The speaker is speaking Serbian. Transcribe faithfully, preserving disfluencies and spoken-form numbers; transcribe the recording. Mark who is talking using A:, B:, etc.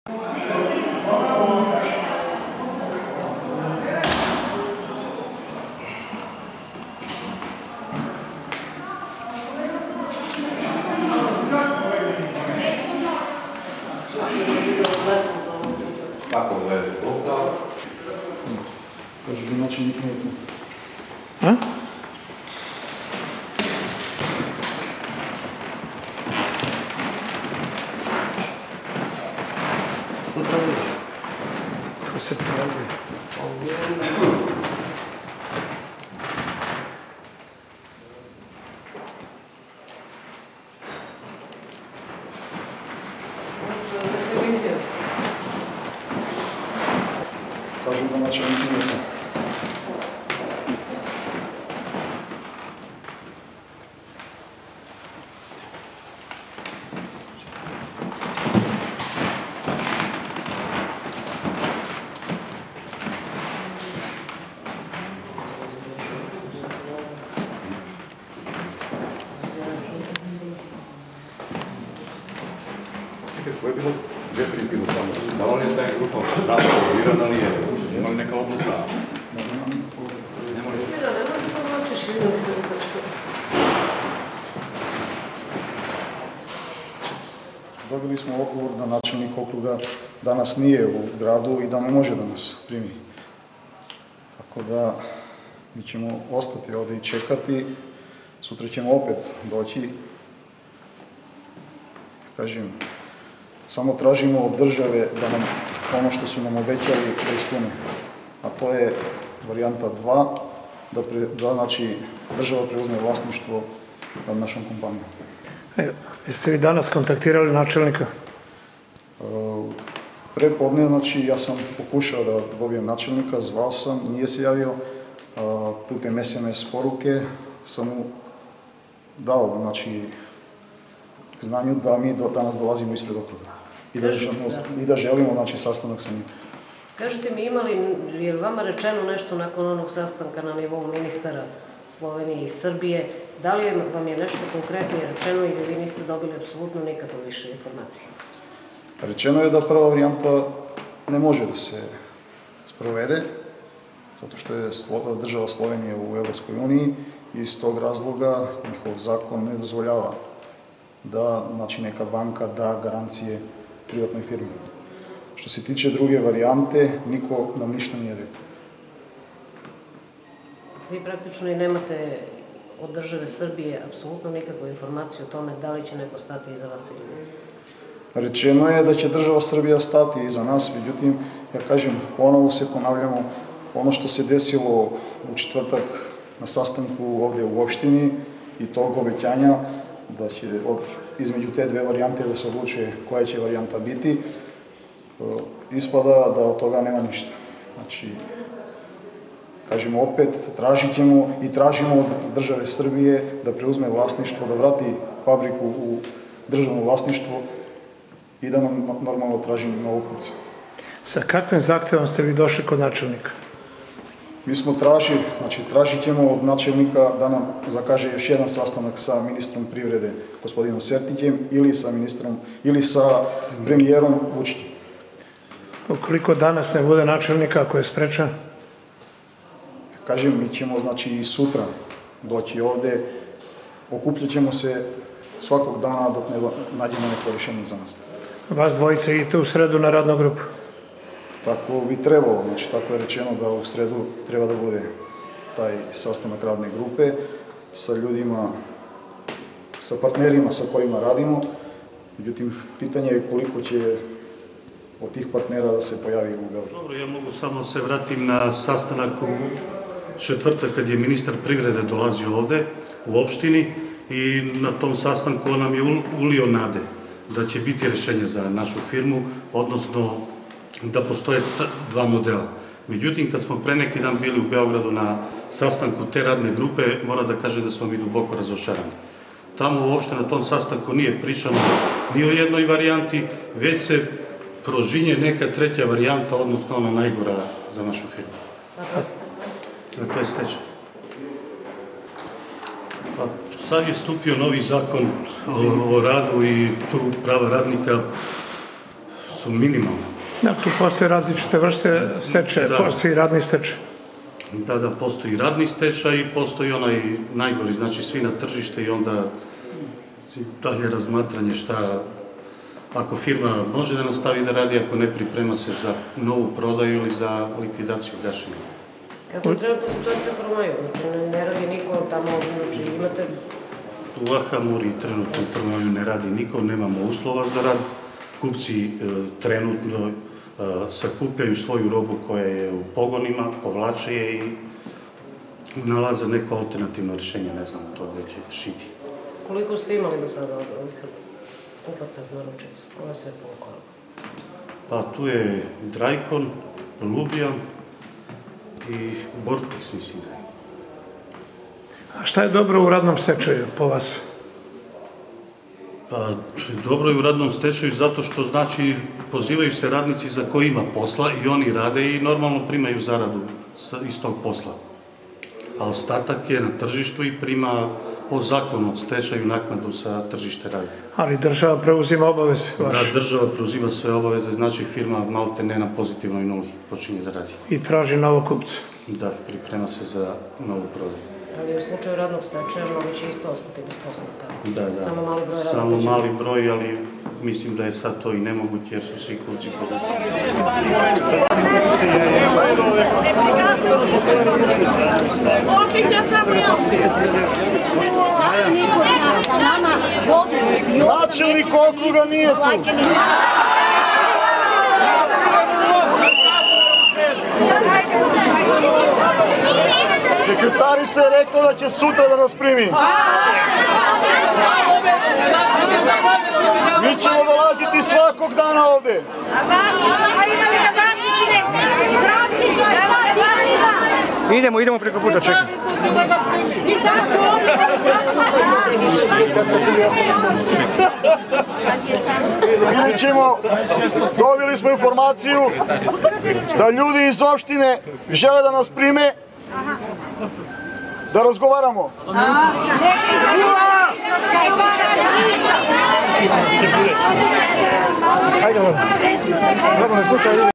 A: Kako gledaju lokal?
B: Kaže da načelnik nije tu.
C: A?
A: Što tražiš?
C: Tu se traži.
B: Kažu da načelnik nije tu.
A: Čekaj, koje je bilo? Gdje je bilo samo? Da li on je taj grupa napravio, da li je? Ima li neka odluka? Nema li?
B: Dobili smo odgovor da načelnik okruga danas nije u gradu i da ne može da nas primi. Tako da mi ćemo ostati ovdje i čekati. Sutra ćemo opet doći. Kažem, samo tražimo od države da nam ono što su nam obećali da ispune. A to je varijanta dva, da, pre, da znači, država preuzme vlasništvo nad našom kompanijom.
C: E, jeste vi danas kontaktirali načelnika?
B: E, pre podne, znači, ja sam pokušao da dobijem načelnika, zvao sam, nije se javio, a, putem es em es poruke sam mu dao, znači, znanju da mi do, danas dolazimo ispred okruga i da, želimo, i da želimo, znači, sastanak sa njim.
D: Kažete mi, ima li, je li vama rečeno nešto nakon onog sastanka na nivou ministara Slovenije i Srbije, da li je, vam je nešto konkretnije rečeno ili vi niste dobili apsolutno nikakve više informacije?
B: Rečeno je da prva varijanta ne može da se sprovede, zato što je Slo, država Slovenije u Evropskoj uniji i iz tog razloga njihov zakon ne dozvoljava da, znači, neka banka da garancije privatnoj firmi. Što se tiče druge varijante, niko nam ništa nije rekao.
D: Vi praktično i nemate od države Srbije apsolutno nikakvu informaciju o tome da li će neko stati iza vas ili ne?
B: Rečeno je da će država Srbija stati iza nas, međutim, ja kažem, ponovo se ponavljamo, ono što se desilo u četvrtak na sastanku ovdje u opštini i tog obećanja, da će od, između te dve varijante da se odlučuje koja će varijanta biti, ispada da od toga nema ništa. Znači, kažemo opet, tražit ćemo i tražimo od države Srbije da preuzme vlasništvo, da vrati fabriku u državno vlasništvo i da nam normalno traži novu kupca.
C: Sa kakvim zahtevom ste vi došli kod načelnika?
B: Mi smo traži, znači tražit ćemo od načelnika da nam zakaže još jedan sastanak sa ministrom privrede, gospodinom Sertićem, ili sa ministrom, ili sa premijerom Vučićem.
C: Ukoliko danas ne bude načelnika, ako je sprečan?
B: Kažem, mi ćemo, znači, i sutra doći ovde, okupljat ćemo se svakog dana dok ne nađemo neko rješenje za nas.
C: Vas dvojice idete u sredu na radnu grupu?
B: Tako bi trebalo, znači tako je rečeno da u sredu treba da bude taj sastanak radne grupe sa ljudima, sa partnerima sa kojima radimo. Međutim, pitanje je koliko će od tih partnera da se pojavi u Beogradu.
E: Dobro, ja mogu samo se vratim na sastanak u četvrtak kad je ministar privrede dolazio ovde u opštini i na tom sastanku on nam je ulio nade da će biti rešenje za našu firmu, odnosno da postoje dva modela. Međutim, kad smo pre neki dan bili u Beogradu na sastanku te radne grupe, moram da kažem da smo mi duboko razočarani. Tamo uopšte na tom sastanku nije pričano ni o jednoj varijanti, već se prožinje neka treća varijanta, odnosno ona najgora za našu firmu. A to je stečaj. Pa sad je stupio novi zakon o, o radu i tu prava radnika su minimalne.
C: Da, tu postoje različite vrste stečaja, postoji radni stečaj.
E: Da, da, postoji radni stečaj i postoji onaj najgori, znači svi na tržište i onda dalje razmatranje šta, ako firma može da nastavi da radi, ako ne, priprema se za novu prodaju ili za likvidaciju, gašenja.
D: Kako je trenutno situacija u Prvomaju? Znači, ne radi niko tamo, znači imate...
E: U Ahamuri trenutno u Prvomaju ne radi niko, nemamo uslova za rad. Kupci trenutno sakupljaju svoju robu koja je u pogonima, povlače je i nalaze neko alternativno rješenje, ne znam to gdje će šiti.
D: Koliko ste imali do sada od ovih kupaca na ručicu? Koja sve povukala?
E: Pa tu je Drajkon, Lubijan i Bortex, mislim da je.
C: A šta je dobro u radnom stečaju po vas?
E: Pa, dobro je u radnom stečaju zato što znači pozivaju se radnici za koji ima posla i oni rade i normalno primaju zaradu iz tog posla. A ostatak je na tržištu i prima po zakonu stečaju naknadu sa tržište rada.
C: Ali država preuzima obaveze vaše?
E: Da, država preuzima sve obaveze, znači firma malte ne na pozitivnoj nuli počinje da radi.
C: I traži novo kupce?
E: Da, priprema se za novu prodaju.
D: Ali u slučaju radnog stečaja mnogi će isto ostati bez posla, tako?
E: Da, da.
D: Samo mali broj radnika?
E: Samo mali broj, ali mislim da je sad to i nemoguće jer su svi kupci poduzetni.
B: Načelnik okruga nije tu. Sekretarica je rekla da će sutra da nas primi. Mi ćemo dolaziti svakog dana ovde.
F: Idemo, idemo preko puta, čekaj.
B: Vidjet ćemo, dobili smo informaciju da ljudi iz opštine žele da nas prime, da razgovaramo.
F: Ajde, slušaj.